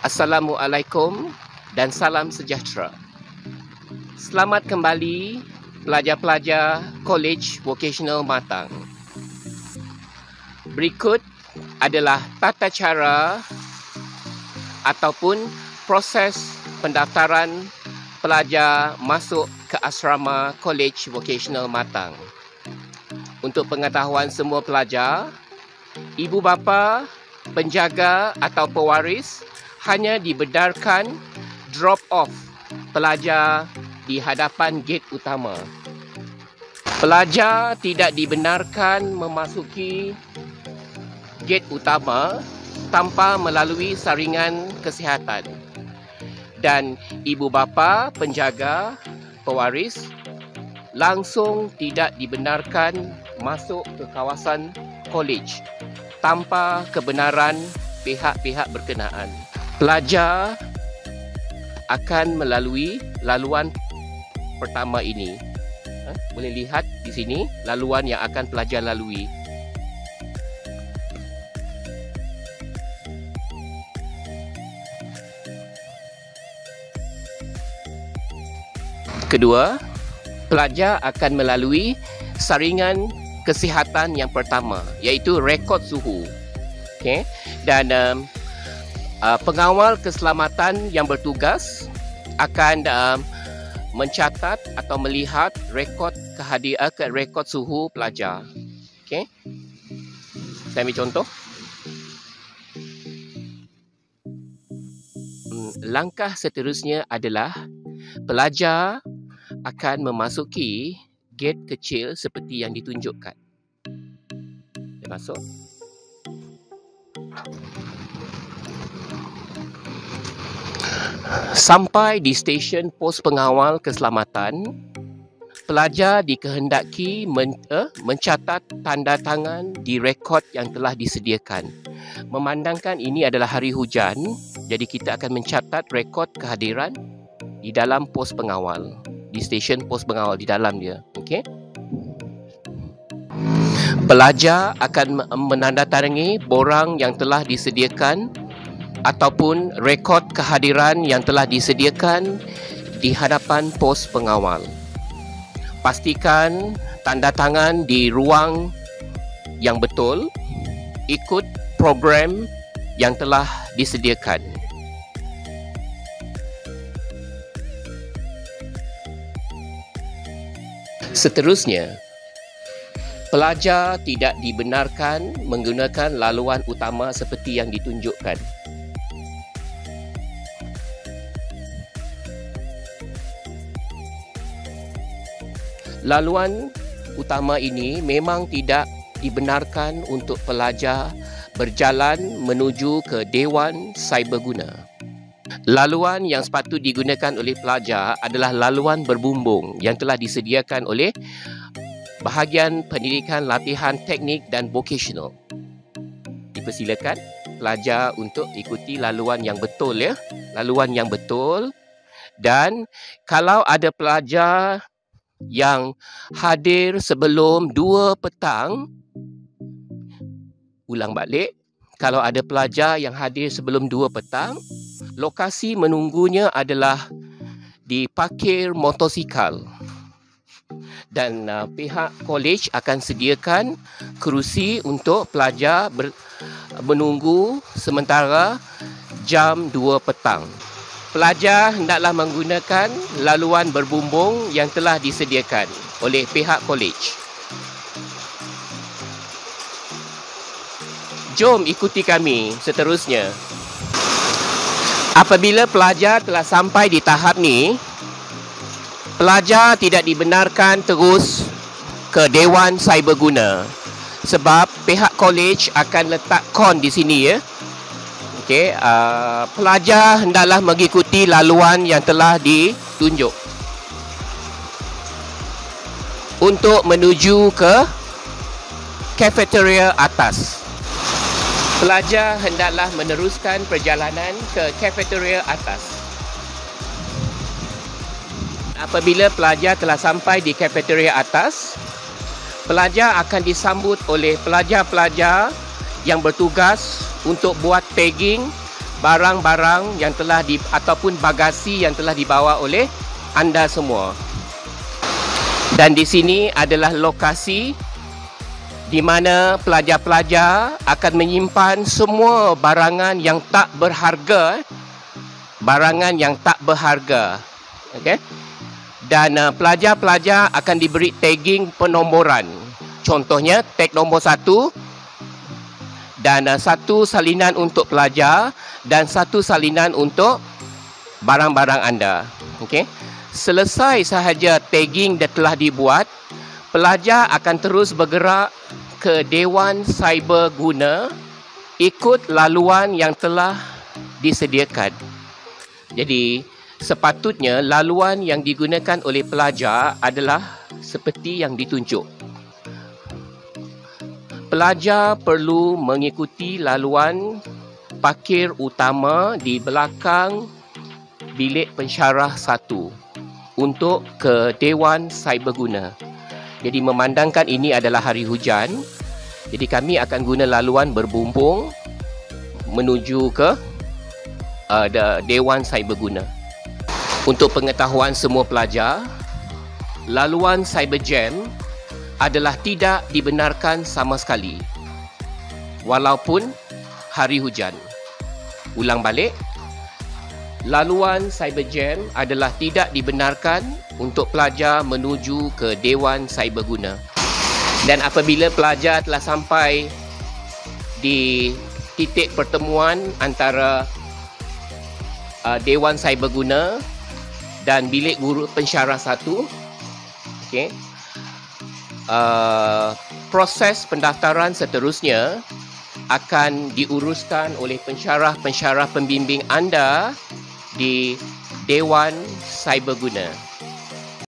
Assalamualaikum dan salam sejahtera. Selamat kembali pelajar-pelajar Kolej Vocational Matang. Berikut adalah tata cara ataupun proses pendaftaran pelajar masuk ke asrama Kolej Vocational Matang. Untuk pengetahuan semua pelajar, ibu bapa, penjaga atau pewaris hanya dibenarkan drop off pelajar di hadapan gate utama. Pelajar tidak dibenarkan memasuki gate utama tanpa melalui saringan kesihatan. Dan ibu bapa, penjaga, pewaris langsung tidak dibenarkan masuk ke kawasan kolej tanpa kebenaran pihak-pihak berkenaan. Pelajar akan melalui laluan pertama ini. Boleh lihat di sini laluan yang akan pelajar lalui. Kedua, pelajar akan melalui saringan kesihatan yang pertama, iaitu rekod suhu. Okey, dan pengawal keselamatan yang bertugas akan mencatat atau melihat rekod rekod suhu pelajar. Okey, saya ambil contoh. Langkah seterusnya adalah pelajar akan memasuki gate kecil seperti yang ditunjukkan. Dia masuk. Sampai di stesen pos pengawal keselamatan, pelajar dikehendaki mencatat tanda tangan di rekod yang telah disediakan. Memandangkan ini adalah hari hujan, jadi kita akan mencatat rekod kehadiran di dalam pos pengawal, di stesen pos pengawal di dalam dia. Okey. Pelajar akan menandatangani borang yang telah disediakan ataupun rekod kehadiran yang telah disediakan di hadapan pos pengawal. Pastikan tanda tangan di ruang yang betul, ikut program yang telah disediakan. Seterusnya, pelajar tidak dibenarkan menggunakan laluan utama seperti yang ditunjukkan. Laluan utama ini memang tidak dibenarkan untuk pelajar berjalan menuju ke Dewan Cyberguna. Laluan yang sepatut digunakan oleh pelajar adalah laluan berbumbung yang telah disediakan oleh bahagian pendidikan latihan teknik dan vocational. Dipersilakan pelajar untuk ikuti laluan yang betul, ya. Laluan yang betul. Dan kalau ada pelajar yang hadir sebelum 2 petang, ulang balik, kalau ada pelajar yang hadir sebelum 2 petang, lokasi menunggunya adalah di parkir motosikal. Dan pihak kolej akan sediakan kerusi untuk pelajar menunggu sementara jam 2 petang. Pelajar hendaklah menggunakan laluan berbumbung yang telah disediakan oleh pihak kolej. Jom ikuti kami seterusnya. Apabila pelajar telah sampai di tahap ni, pelajar tidak dibenarkan terus ke Dewan Cyberguna sebab pihak kolej akan letak kon di sini, ya. Okey, pelajar hendaklah mengikuti laluan yang telah ditunjuk untuk menuju ke kafeteria atas. Pelajar hendaklah meneruskan perjalanan ke kafeteria atas. Apabila pelajar telah sampai di kafeteria atas, pelajar akan disambut oleh pelajar-pelajar yang bertugas untuk buat tagging barang-barang yang telah ataupun bagasi yang telah dibawa oleh anda semua. Dan di sini adalah lokasi di mana pelajar-pelajar akan menyimpan semua barangan yang tak berharga, okey. Dan pelajar-pelajar akan diberi tagging penomoran. Contohnya tag nombor 1 dan satu salinan untuk pelajar dan satu salinan untuk barang-barang anda. Okey. Selesai sahaja tagging dah telah dibuat, pelajar akan terus bergerak ke Dewan Cyberguna ikut laluan yang telah disediakan. Jadi, sepatutnya laluan yang digunakan oleh pelajar adalah seperti yang ditunjuk. Pelajar perlu mengikuti laluan parkir utama di belakang bilik pensyarah 1 untuk ke Dewan Cyberguna. Jadi memandangkan ini adalah hari hujan, jadi kami akan guna laluan berbumbung menuju ke Dewan Cyberguna. Untuk pengetahuan semua pelajar, laluan Cyberjam adalah tidak dibenarkan sama sekali walaupun hari hujan. Ulang balik, laluan Cyberjam adalah tidak dibenarkan untuk pelajar menuju ke Dewan Cyberguna. Dan apabila pelajar telah sampai di titik pertemuan antara Dewan Cyberguna dan bilik guru pensyarah 1, okey, proses pendaftaran seterusnya akan diuruskan oleh pensyarah-pensyarah pembimbing anda di Dewan Cyberguna.